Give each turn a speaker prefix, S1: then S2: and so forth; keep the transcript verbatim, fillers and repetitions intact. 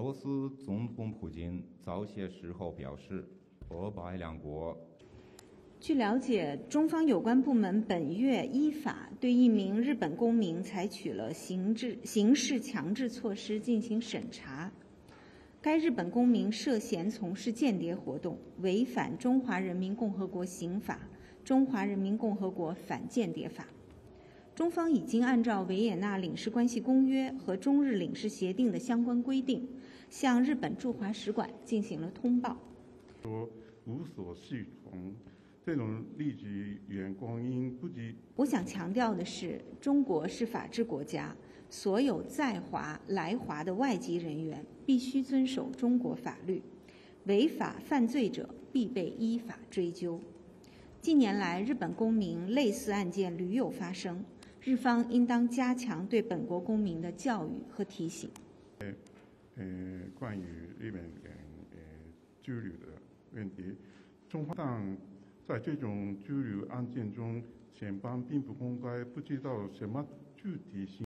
S1: 俄罗斯总统普京早些时候表示，俄白两国。
S2: 据了解，中方有关部门本月依法对一名日本公民采取了刑制刑事强制措施进行审查。该日本公民涉嫌从事间谍活动，违反《中华人民共和国刑法》《中华人民共和国反间谍法》。中方已经按照维也纳领事关系公约和中日领事协定的相关规定，向日本驻华使馆进行了通报。
S3: 说无所适从。这种例举员工应不及。
S2: 我想强调的是，中国是法治国家，所有在华、来华的外籍人员必须遵守中国法律，违法犯罪者必被依法追究。近年来，日本公民类似案件屡有发生，日方应当加强对本国公民的教育和提醒。
S3: 呃，呃关于日本人呃拘留的问题，中方党。在这种拘留案件中，检方并不公开，不知道什么具体性。